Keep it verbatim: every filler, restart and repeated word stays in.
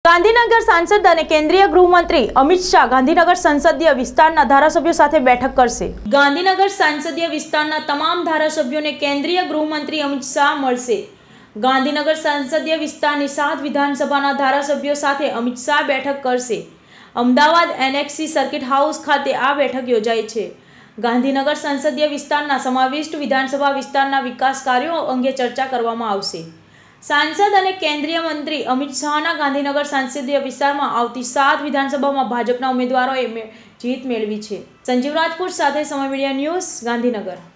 ગાંધીનગર સાંસદ અને કેન્દ્રીય ગૃહમંત્રી અમિત શાહ ગાંધીનગર સંસદીય વિસ્તારના ધારાસભ્યો સાથે બેઠક કરશે। ગાંધીનગર સંસદીય વિસ્તારના તમામ ધારાસભ્યોને કેન્દ્રીય ગૃહમંત્રી અમિત શાહ મળશે। ગાંધીનગર સંસદીય વિસ્તારની સાત વિધાનસભાના ધારાસભ્યો સાથે અમિત શાહ બેઠક કરશે। અમદાવાદ એનેક્સી સર્કિટ હાઉસ ખાતે આ બેઠક યોજાઈ છે। ગાંધીનગર સંસદીય વિસ્તારના સમાવિષ્ટ વિધાનસભા વિસ્તારના વિકાસ કાર્યો અંગે ચર્ચા કરવામાં આવશે। सांसद और केंद्रीय मंत्री अमित शाह गांधीनगर संसदीय विस्तार में आवती सात विधानसभा में भाजपा उम्मीदवारों जीत मेळवी छे। संजीव राजपूत साथे समय मीडिया न्यूज गांधीनगर।